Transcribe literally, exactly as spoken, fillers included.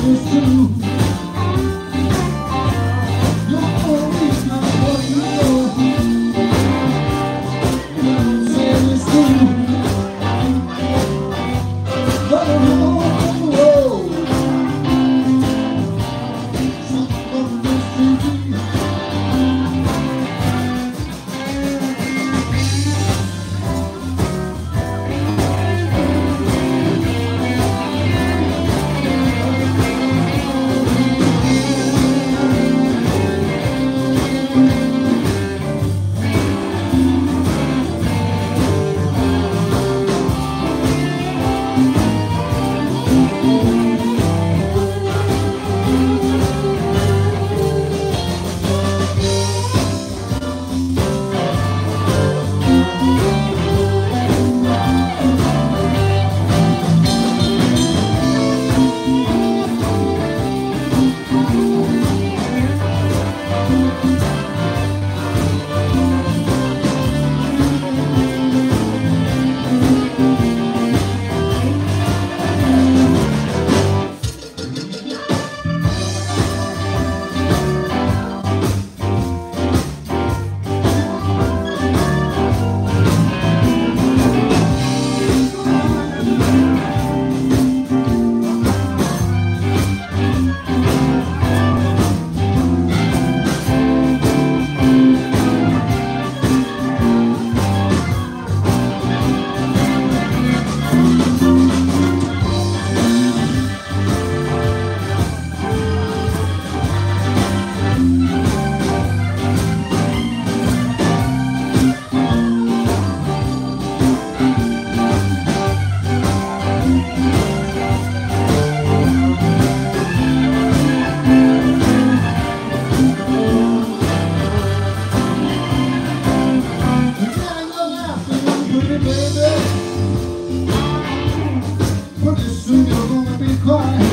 is true. You're always not what you know. What I'm saying is true. But I'm on the road. Something is true. Pretty soon you're gonna be crying.